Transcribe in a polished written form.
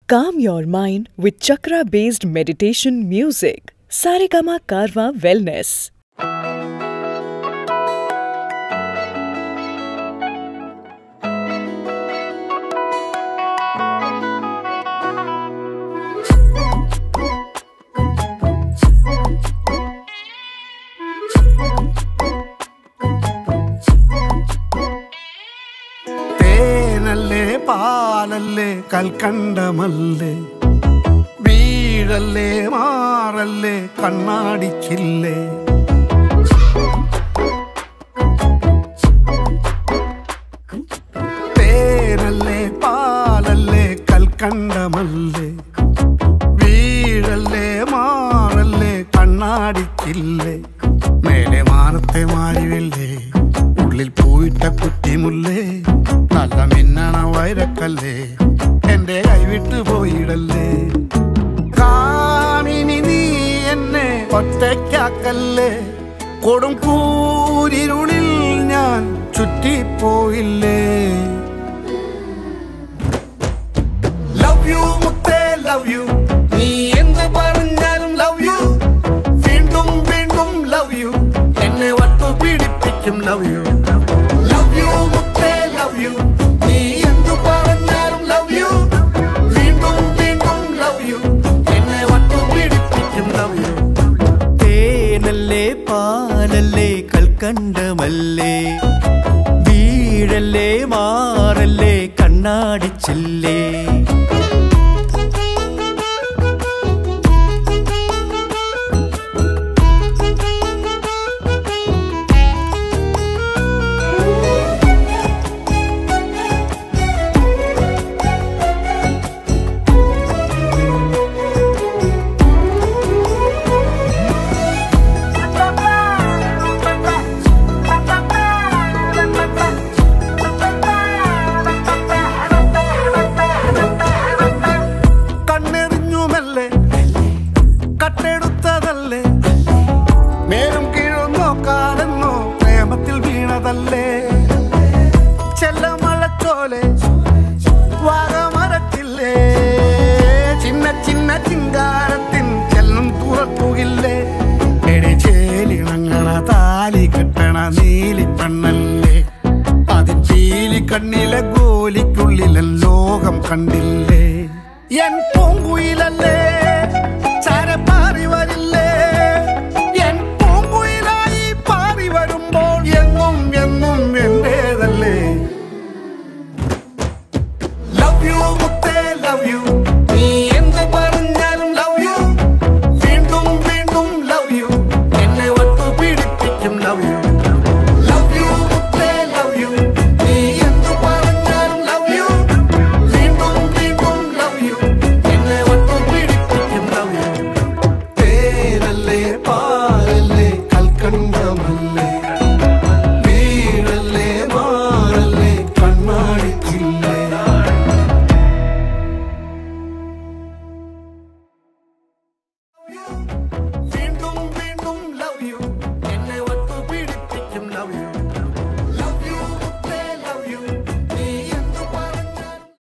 Calm your mind with chakra-based meditation music. Saregama Karwa Wellness. പാലല്ലേ കൽക്കണ്ടമല്ലേ വീഴല്ലേ മാറല്ലേ കണ്ണാടിച്ചില്ലേ തേനല്ലേ പാലല്ലേ കൽക്കണ്ടമല്ലേ വീഴല്ലേ മാറല്ലേ കണ്ണാടിച്ചില്ലേ മേലെ മാനത്തെ മാറിവില്ലേ ഉള്ളിൽ പോയിട്ട കുറ്റിമുല്ലേ നല്ല മിന്നണ വൈരക്കല്ലേ എന്റെ കൈവിട്ടു പോയിടല്ലേ കാമിനി നീ എന്നെ ഒറ്റയ്ക്കാക്കല്ലേ കൊടും കൂരിരുളിൽ ഞാൻ ചുറ്റിപ്പോയില്ലേ ലവ് യു മുത്തേ ലവ് യു നീ എന്ത് പറഞ്ഞാലും ലവ് യു വീണ്ടും വീണ്ടും ലവ് യു എന്നെ വട്ടു പീഡിപ്പിക്കും ലവ് യു ലവ് യു മുത്തേ ലവ് യു നീ എന്തു പറഞ്ഞാലും ലവ് യു വീണ്ടും വീണ്ടും ലവ് യു എന്നെ വട്ടു പീഡിപ്പിക്കും ലവ് യു തേനല്ലേ പാലല്ലേ കൽക്കണ്ടമല്ലേ വീഴല്ലേ മാറല്ലേ കണ്ണാടിച്ചില്ലേ കട്ടെടുത്തതല്ലേ നേരം കീഴും നോക്കാനെന്നോ പ്രേമത്തിൽ വീണതല്ലേ ചെല്ലമഴച്ചോലെ വാഗമരത്തില്ലേ ചിന്ന ചിന്ന ചിങ്കാരത്തിൻ ചെല്ലും തുറക്കുകില്ലേ എടിച്ചേലിണങ്ങണ താലി കെട്ടണ നീലിപ്പെണ്ണല്ലേ അതിൻ ചീലി കണ്ണിലെ ഗോലിക്കുള്ളിലെ ലോകം കണ്ടില്ലേ എൻ